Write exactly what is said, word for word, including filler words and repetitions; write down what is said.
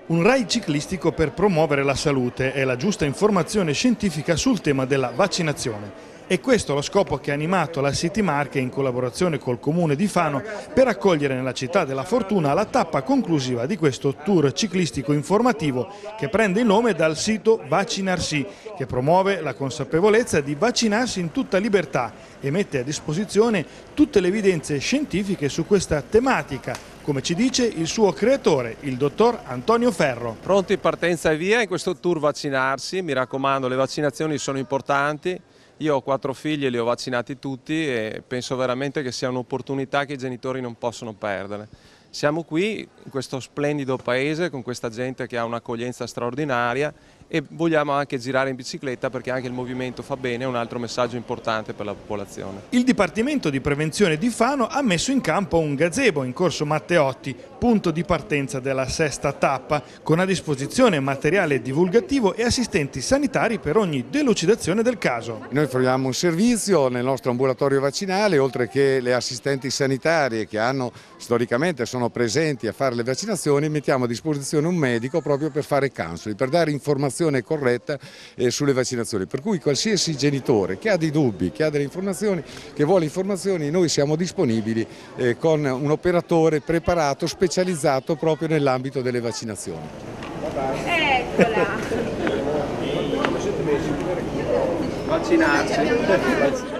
Un raid ciclistico per promuovere la salute e la giusta informazione scientifica sul tema della vaccinazione. E questo è lo scopo che ha animato la City Marche in collaborazione col Comune di Fano per accogliere nella città della Fortuna la tappa conclusiva di questo tour ciclistico informativo che prende il nome dal sito Vaccinarsi, che promuove la consapevolezza di vaccinarsi in tutta libertà e mette a disposizione tutte le evidenze scientifiche su questa tematica, come ci dice il suo creatore, il dottor Antonio Ferro. Pronti, partenza e via in questo tour Vaccinarsi. Mi raccomando, le vaccinazioni sono importanti. Io ho quattro figli e li ho vaccinati tutti e penso veramente che sia un'opportunità che i genitori non possono perdere. Siamo qui in questo splendido paese con questa gente che ha un'accoglienza straordinaria e vogliamo anche girare in bicicletta perché anche il movimento fa bene, è un altro messaggio importante per la popolazione. Il Dipartimento di Prevenzione di Fano ha messo in campo un gazebo in corso Matteotti, punto di partenza della sesta tappa, con a disposizione materiale divulgativo e assistenti sanitari per ogni delucidazione del caso. Noi offriamo un servizio nel nostro ambulatorio vaccinale, oltre che le assistenti sanitarie che hanno storicamente sono presenti a fare le vaccinazioni, mettiamo a disposizione un medico proprio per fare counsel, per dare informazione corretta eh, sulle vaccinazioni, per cui qualsiasi genitore che ha dei dubbi, che ha delle informazioni, che vuole informazioni, noi siamo disponibili eh, con un operatore preparato, specializzato proprio nell'ambito delle vaccinazioni. Eccola! Vaccinarsi.